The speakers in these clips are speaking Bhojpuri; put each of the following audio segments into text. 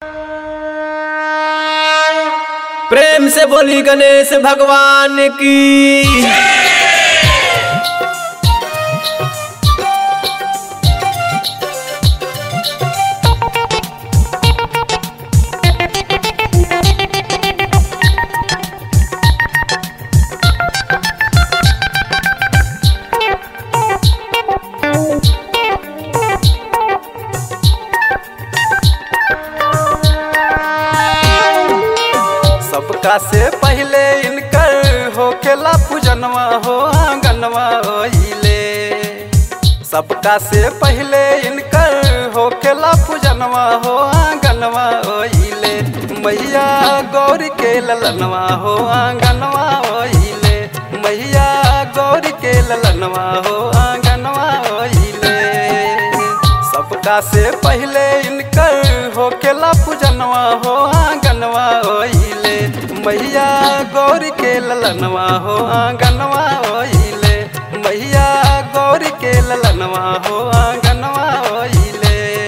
प्रेम से बोली गणेश भगवान की। सबका से पहले इनकर होखेला पूजनवा हो आंगनवा ओइले। सबका से पहले इनकर होखेला पूजनवा हो आंगनवा ओइले। मैया गौरी के ललनवा हो आंगनवा ओइले। मैया गौरी के ललनवा हो आंगनवा ओइले। सबका से पहले इनकर होखेला पूजनवा हो आंगनवा ओइले। मैया गौरी के ललनवा हो आंगनवा ओइले। मैया गौरी के ललनवा हो आंगनवा ओइले।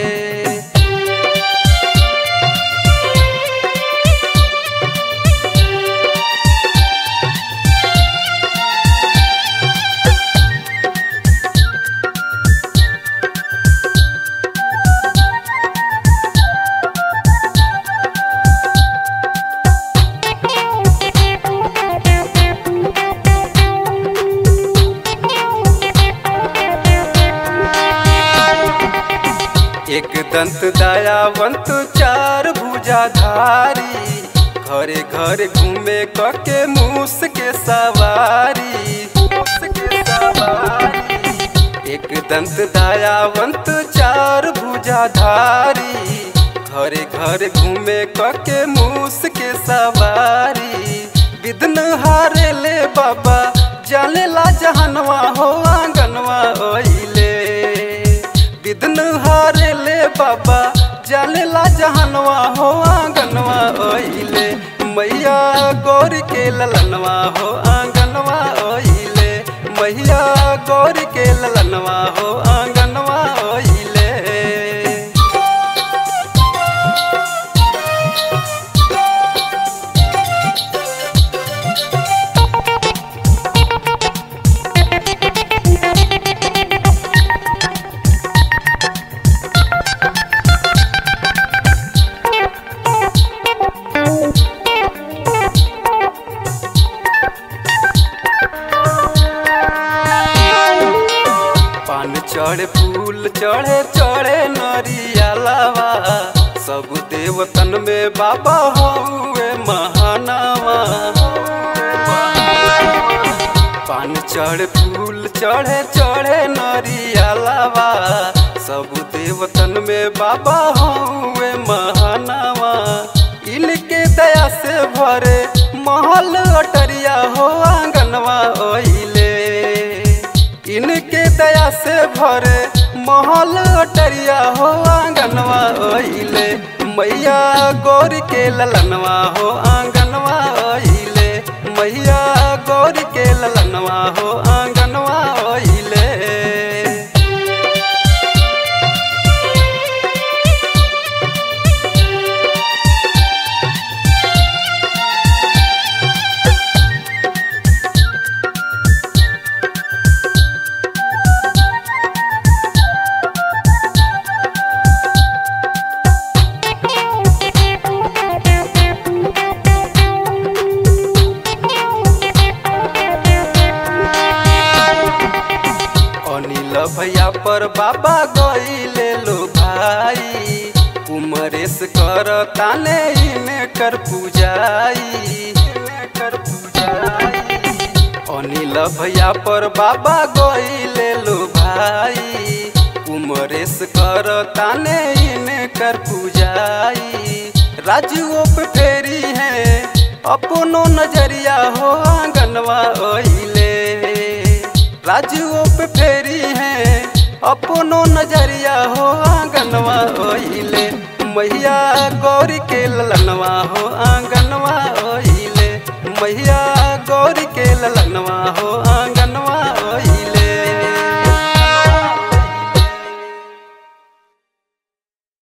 एक दंत दयावंत चार भुजाधारी। घरे घरे घूमे कके मूस के सवारी। एक दंत दयावंत चार भुजाधारी। घरे घरे घूमे कके मूस के सवारी। विघ्न हारे ले बाबा जाने ला जहनवा हो आंगनवा ओइले। विघ्न हारे ले बाबा जाने ला जहनवा हो आंगनवा ओइले। मैया गौरी के ललनवा हो आंगनवा ओइले। मैया गौरी के ललनवा हो आंगनवा ओइले। चढ़े फूल चढ़े चढ़े नरियलवा। सब देवतन में बाबा हुए महानवा। पान चढ़े फूल चढ़े चढ़े नरियलवा। सब देवतन में बाबा हुए महानवा। इनके दया से भरे महल अटरिया हो आंगनवा ओइले। इनके दया से भरे महल अटरिया हो आंगनवा ओइले। मैया गौरी के ललनवा हो आंगनवा ओइले। मैया गौरी के ललनवा हो आंगनवा ओइले। भैया पर बाबा गईले लो भाई। कुमरेश कर ताने इनकर पूजाई। अनिल भैया पर बाबा गईले लो भाई। कुमरेश कर ताने इनकर पूजाई। राजुओ पे फेरी है अपनो नजरिया हो आंगनवा ओइले। राजुओ पे फेरी है अपनो नजरिया हो आंगनवा ओइले। मैया गौरी के ललनवा हो आंगनवा ओइले। मैया गौरी के ललनवा हो आंगनवा।